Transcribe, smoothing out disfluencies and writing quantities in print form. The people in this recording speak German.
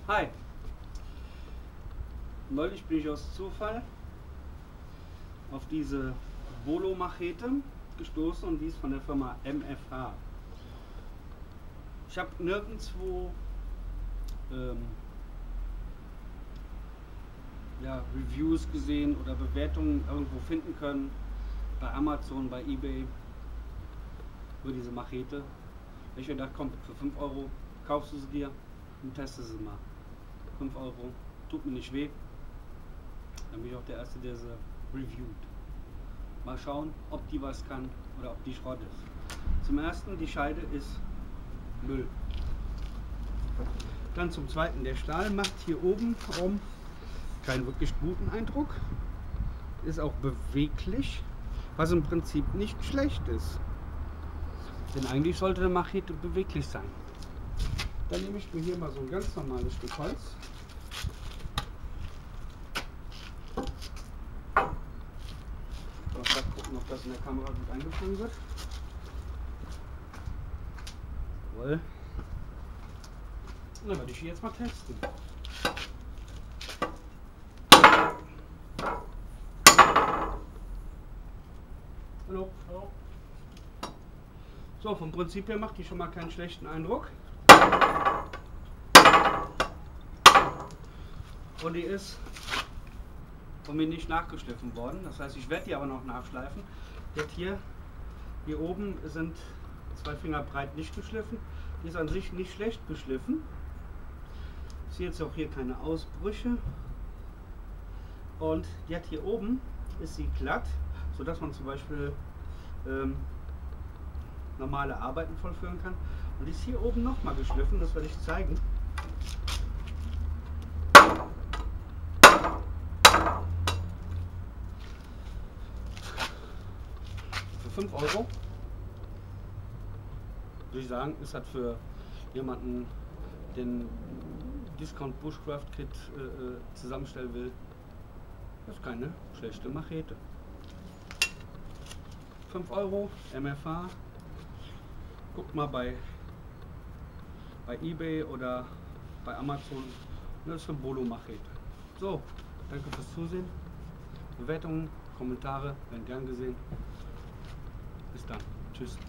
Hi! Neulich bin ich aus Zufall auf diese Bolo-Machete gestoßen und die ist von der Firma MFH. Ich habe nirgendwo Reviews gesehen oder Bewertungen irgendwo finden können, bei Amazon, bei eBay, über diese Machete. Ich habe gedacht, komm, für 5 Euro kaufst du sie dir und testest sie mal. 5 Euro, tut mir nicht weh. Dann bin ich auch der Erste, der sie reviewt. Mal schauen, ob die was kann oder ob die Schrott ist. Zum Ersten, die Scheide ist Müll. Dann zum Zweiten, der Stahl macht hier oben rum keinen wirklich guten Eindruck. Ist auch beweglich, was im Prinzip nicht schlecht ist. Denn eigentlich sollte eine Machete beweglich sein. Dann nehme ich mir hier mal so ein ganz normales Stück Holz. Mal gucken, ob das in der Kamera gut eingefangen wird. Jawohl. Dann werde ich jetzt mal testen. Hallo. Hallo. So, vom Prinzip her macht die schon mal keinen schlechten Eindruck. Und die ist von mir nicht nachgeschliffen worden. Das heißt, ich werde die aber noch nachschleifen. Jetzt hier oben sind 2 Finger breit nicht geschliffen. Die ist an sich nicht schlecht geschliffen. Ich sehe jetzt auch hier keine Ausbrüche. Und jetzt hier oben ist sie glatt, sodass man zum Beispiel normale Arbeiten vollführen kann. Und die ist hier oben nochmal geschliffen, das werde ich zeigen. Für 5 Euro würde ich sagen, ist das für jemanden, den Discount Bushcraft Kit zusammenstellen will, das ist keine schlechte Machete. 5 Euro, MFH. Guckt mal bei eBay oder bei Amazon. Das ist eine Bolo-Machete. So, danke fürs Zusehen. Bewertungen, Kommentare werden gern gesehen. Bis dann. Tschüss.